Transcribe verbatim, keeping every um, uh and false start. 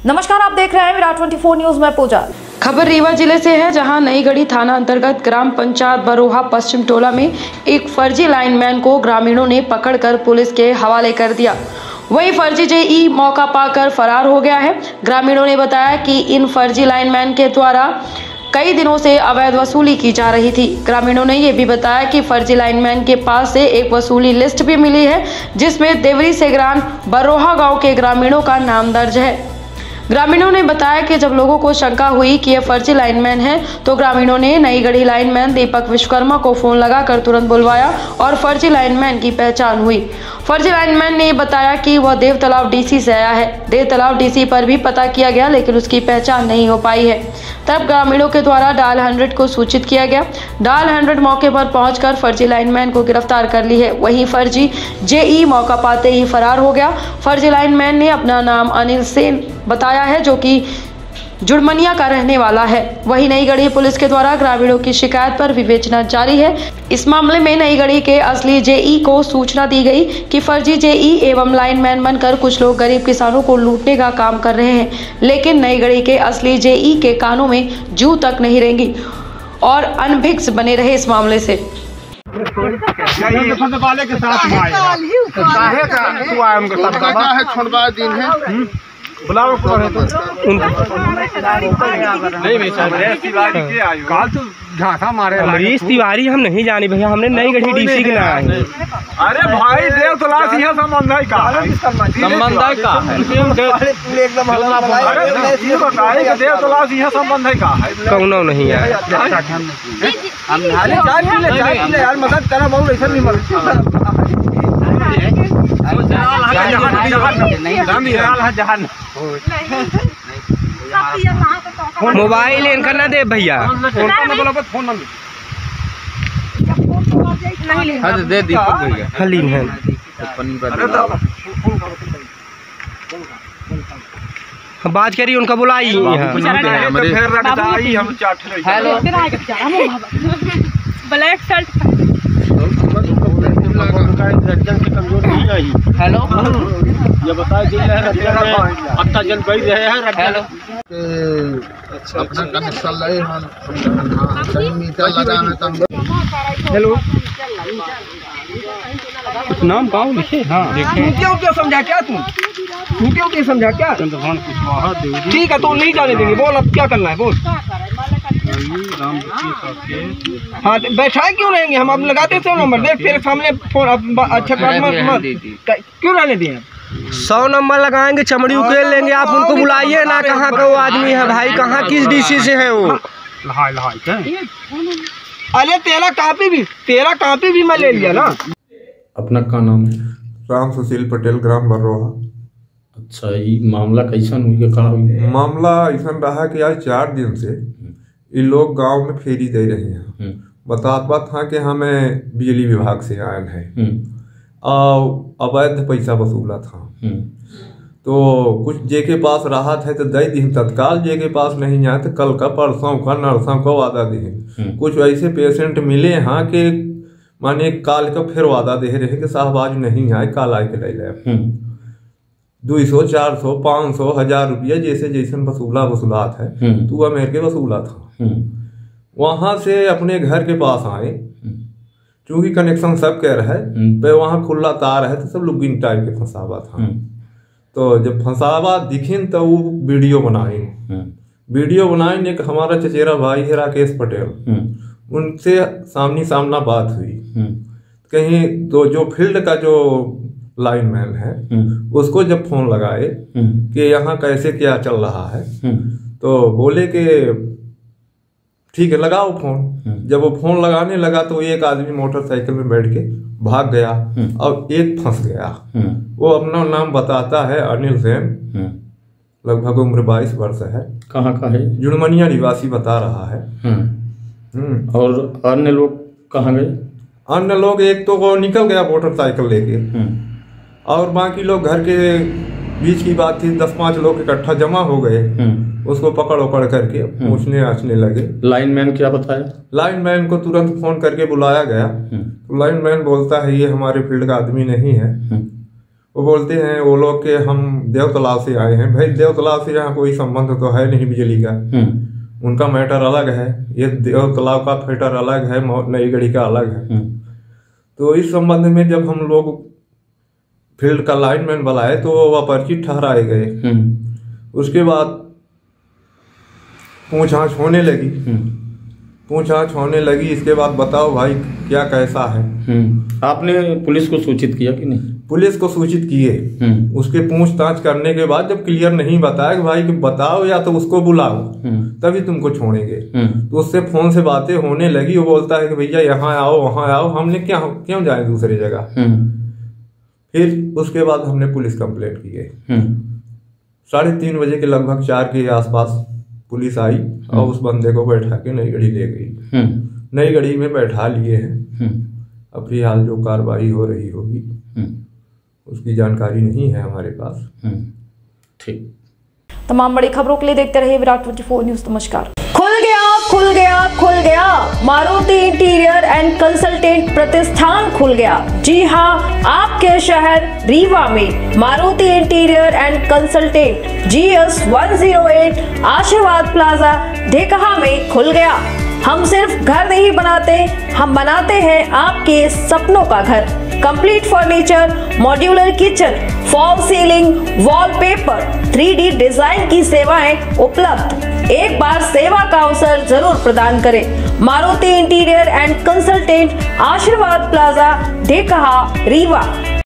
नमस्कार, आप देख रहे हैं विराट चौबीस न्यूज में पूजा। खबर रीवा जिले से है, जहां नईगढ़ी थाना अंतर्गत ग्राम पंचायत बरोहा पश्चिम टोला में एक फर्जी लाइनमैन को ग्रामीणों ने पकड़कर पुलिस के हवाले कर दिया। वही फर्जी जेई मौका पाकर फरार हो गया है। ग्रामीणों ने बताया कि इन फर्जी लाइनमैन के द्वारा कई दिनों से अवैध वसूली की जा रही थी। ग्रामीणों ने यह भी बताया कि फर्जी लाइनमैन के पास से एक वसूली लिस्ट भी मिली है, जिसमें देवरी सेगरान बरोहा गांव के ग्रामीणों का नाम दर्ज है। ग्रामीणों ने बताया कि जब लोगों को शंका हुई कि यह फर्जी लाइनमैन है, तो ग्रामीणों ने नईगढ़ी लाइनमैन दीपक विश्वकर्मा को फोन लगाकर तुरंत बुलवाया और फर्जी लाइनमैन की पहचान हुई। फर्जी लाइनमैन ने बताया कि वह देवतालाब डीसी से आया है। देवतालाब डीसी पर भी पता किया गया, लेकिन उसकी पहचान नहीं हो पाई है। तब ग्रामीणों के द्वारा डायल हंड्रेड को सूचित किया गया। डायल हंड्रेड मौके पर पहुंचकर फर्जी लाइनमैन को गिरफ्तार कर ली है। वहीं फर्जी जेई मौका पाते ही फरार हो गया। फर्जी लाइनमैन ने अपना नाम अनिल सेन बताया है, जो कि जुड़मनिया का रहने वाला है। वहीं नईगढ़ी पुलिस के द्वारा ग्रामीणों की शिकायत पर विवेचना जारी है। इस मामले में नईगढ़ी के असली जेई को सूचना दी गई कि फर्जी जेई एवं लाइनमैन बनकर कुछ लोग गरीब किसानों को लूटने का काम कर रहे हैं, लेकिन नईगढ़ी के असली जेई के कानों में जू तक नहीं रहेंगी और अनभिक्स बने रहे इस मामले से। बुलाओ को है तो नहीं भाई साहब तिवारी के आयो काल तो झांसा मारे अमरीश तिवारी हम नहीं जाने भैया, हमने नईगढ़ी डीसी के ना आए। अरे भाई देव तलाश यहां संबंध है का संबंध है का है एकदम हल्ला भाई। अरे ये बताए कि देव तलाश यहां संबंध है का है कौनो नहीं है। हम हाले चाय पी ले चाय पी ले यार, मदद करा बहुत ऐसा नहीं मर मोबाइल इनका ना दे भैया, दे दीपक भैया हलीम है। बात करी उनका बुलाई ब्लैक शर्ट हेलो ये बताए अच्छा जल गई रहे हैं। हेलो अपना कनेक्शन ले हम सही मीटर लगाना था। हेलो नाम गाँव लिखे। हाँ देखें क्यों क्यों समझा क्या तुम तू क्यों क्यों समझा क्या? ठीक है तो नहीं जाने देंगे। बोल अब क्या करना है बोल। हाँ बैठाए क्यों रहेंगे हम, अब लगाते थे नंबर देख फिर सामने फोन। अच्छा क्यों रहने दिए? सौ नंबर लगाएंगे, चमड़ी उकेल लेंगे। आप उनको बुलाइए ना, कहाँ का वो आदमी है भाई, कहाँ किस डीसी से है वो। लहाई लहाई अरे तेरा कापी भी तेरा कापी भी मैं ले लिया ना। अपना क्या नाम है? राम सुशील पटेल, ग्राम बरोहा। अच्छा ये मामला कैसा हुई का हुई? मामला ऐसा रहा कि आज चार दिन से ये लोग गांव में फेरी दे रहे हैं। बतात बात था कि हमें बिजली विभाग से आयल है और अवैध पैसा वसूला था। तो कुछ जे के पास रहा था तो दे दी तत्काल, जे के पास नहीं आया तो कल का परसों का नरसों का वादा दे। कुछ ऐसे पेशेंट मिले हाँ कि माने काल का फिर वादा दे रहे कि साहब आज नहीं आए, काल आए के ले ले। दो सौ चार सौ पाँच सौ हजार रुपया जैसे जैसे वसूला वसूलात है तो वह मेरे के वसूला था। वहां से अपने घर के पास आए, चूंकि कनेक्शन सब कह रहा है वहां खुला तार है तो सब लोग गिन टाइप के फंसावा था। तो जब फंसावा दिखिन तो वो वीडियो बनाए वीडियो बनाए एक हमारा चचेरा भाई है राकेश पटेल, उनसे सामने सामना बात हुई। कहीं तो जो फील्ड का जो लाइनमैन है उसको जब फोन लगाए कि यहाँ कैसे क्या चल रहा है, तो बोले कि ठीक है लगाओ फोन। जब वो फोन लगाने लगा तो एक आदमी मोटरसाइकिल में बैठ के भाग गया और एक फंस गया। वो अपना नाम बताता है अनिल सेन, लगभग उम्र बाईस वर्ष है। कहाँ का है? जुड़मनिया निवासी बता रहा है। और अन्य लोग कहाँ गए? अन्य लोग एक तो वो निकल गया मोटरसाइकिल लेके और बाकी लोग घर के बीच की बात थी, दस पांच लोग इकट्ठा जमा हो गए, उसको पकड़ उकड़ करके पूछने आछने लगे। लाइनमैन क्या बताया? लाइनमैन को तुरंत फोन करके बुलाया गया तो लाइनमैन बोलता है ये हमारे फील्ड का आदमी नहीं है। वो बोलते हैं वो लोग के हम देव तालाब से आए हैं। भाई देव तालाब से यहाँ कोई संबंध तो है नहीं बिजली का, उनका मैटर अलग है, ये देव तालाब का मैटर अलग है, नई गढ़ी का अलग है। तो इस संबंध में जब हम लोग फील्ड का लाइनमैन बुलाए तो वो अपरिचित ठहराए गए। उसके बाद पूछताछ होने लगी पूछताछ होने लगी इसके बाद बताओ भाई क्या कैसा है। आपने पुलिस को सूचित किया कि नहीं? पुलिस को सूचित किए। उसके पूछताछ करने के बाद जब क्लियर नहीं बताया कि भाई कि बताओ या तो उसको बुलाओ तभी तुमको छोड़ेंगे, तो उससे फोन से बातें होने लगी। वो बोलता है कि भैया यहाँ आओ वहां आओ। हमने क्या क्यों जाए दूसरी जगह। फिर उसके बाद हमने पुलिस कंप्लेंट की है। साढ़े तीन बजे के लगभग चार के आसपास पुलिस आई और उस बंदे को बैठा के नई गढ़ी ले गई। नई गढ़ी में बैठा लिए हैं। अब फिलहाल जो कार्रवाई हो रही होगी उसकी जानकारी नहीं है हमारे पास। ठीक। तमाम बड़ी खबरों के लिए देखते रहिए विराट चौबीस न्यूज। नमस्कार। खुल गया खुल गया खुल गया मारुति इंटीरियर एंड कंसल्टेंट प्रतिष्ठान खुल गया। जी हां, आपके शहर रीवा में Maruti interior and consultant G S one zero eight Ashirwad plaza Dhekaha में खुल गया। हम सिर्फ घर नहीं बनाते, हम बनाते हैं आपके सपनों का घर। Complete furniture, modular kitchen, fall ceiling, wallpaper, three D design की सेवाएं उपलब्ध। एक बार सेवा का अवसर जरूर प्रदान करें। Maruti interior and consultant Ashirwad plaza Dhekaha Rewa.